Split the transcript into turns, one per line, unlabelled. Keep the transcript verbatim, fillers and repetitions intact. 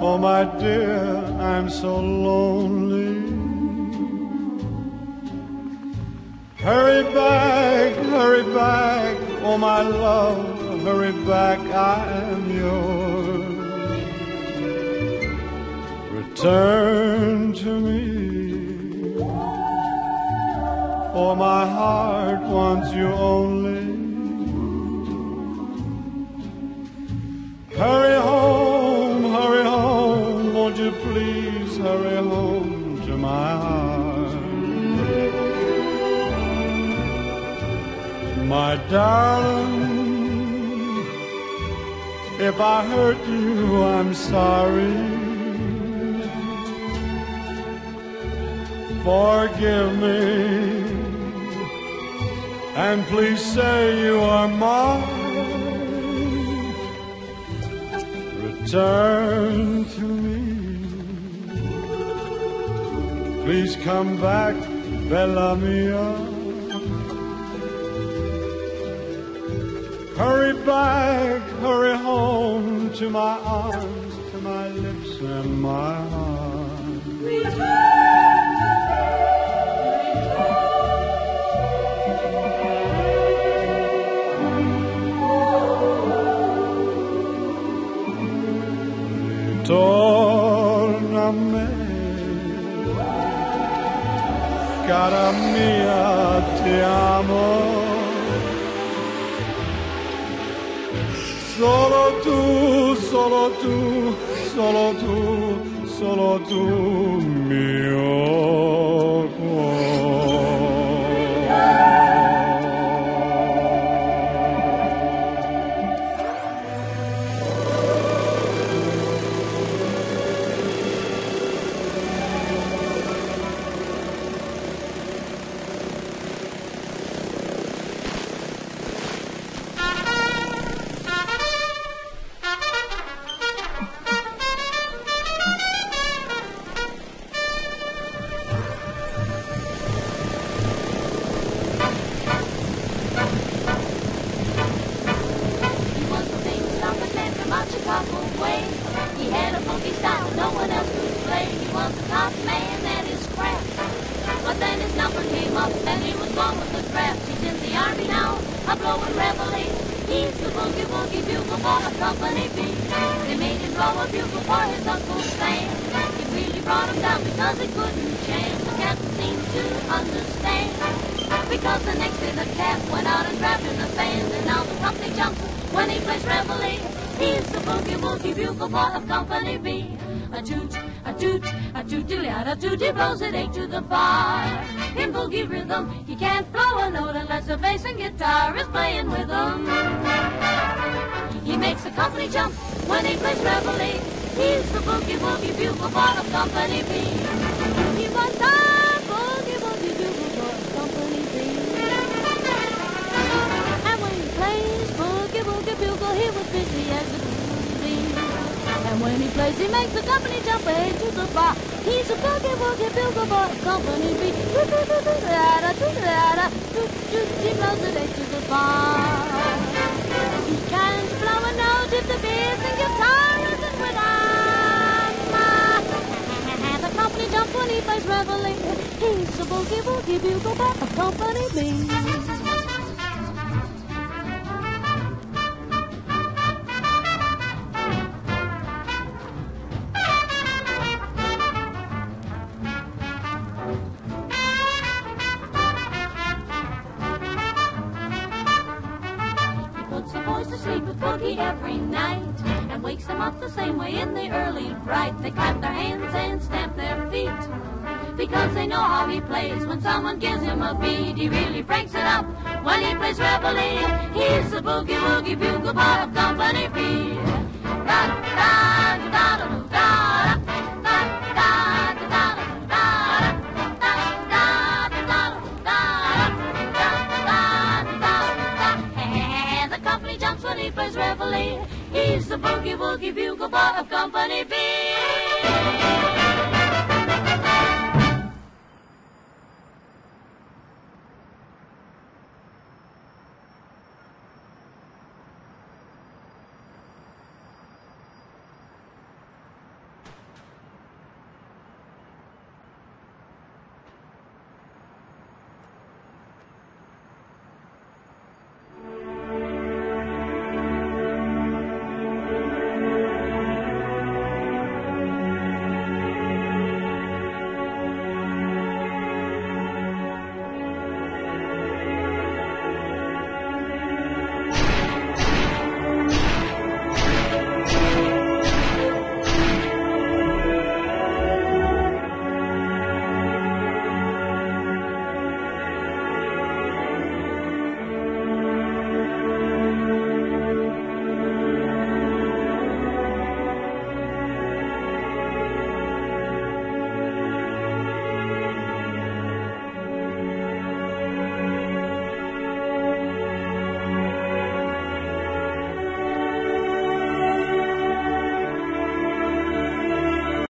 Oh, my dear, I'm so lonely. Hurry back, hurry back, oh, my love, hurry back, I am yours. Return to me, for my heart wants you only. Hurry home, hurry home, won't you please hurry home to my heart. My darling, if I hurt you, I'm sorry. Forgive me, and please say you are mine. Return to me. Please come back, Bella Mia. Hurry back, hurry home to my arms, to my lips and my heart. Ritorname, cara mia, ti amo. Solo tu, solo tu, solo tu, solo tu, mio cuore.
Blows it eight to the fire. In boogie rhythm, you can't blow a note unless the bass and guitar is playing with him. He makes the company jump when he plays reveille. He's the boogie woogie bugle boy of Company B. Boogie one time, boogie woogie bugle boy of Company B. And when he plays boogie woogie bugle, he was busy as a bee. And when he plays, he makes the company jump eight to the bar. He's a boogie woogie bugle boy of Company B. He blows it eight to the bar. He can't blow a note if the bass and guitar isn't with him. The company jump when he plays reveille. He's a boogie woogie bugle boy of Company B.
Every night and wakes them up the same way in the early fright. They clap their hands and stamp their feet because they know how he plays. When someone gives him a beat, he really breaks it up. When he plays reveille, he's the boogie woogie bugle boy of Company B. Da da da da da da. He plays reveille. He's the boogie woogie bugle boy of Company